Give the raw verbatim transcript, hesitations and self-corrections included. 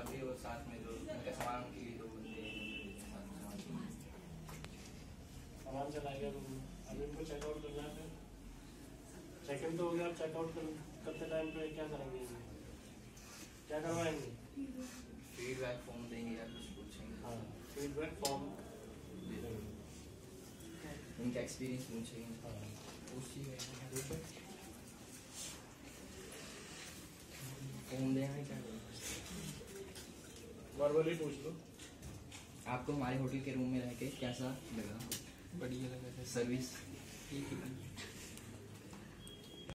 भी और साथ में जो उनका सामान के लिए जो बंदे सामान चलाएगा रूम में। अब इनको चेकआउट करना है, चेक इन तो हो गया। अब चेकआउट कर, करते टाइम पे क्या करेंगे, क्या करवाएंगे? फीडबैक फॉर्म देंगे या कुछ पूछेंगे। हाँ, फीडबैक फॉर्म उनका एक्सपीरियंस पूछेंगे। हाँ, पूछिए फॉर्म देना क्या वर्बली पूछ लो। आपको हमारे होटल के रूम में रह के कैसा लगा? बढ़िया लगा। सर्विस ठीक है।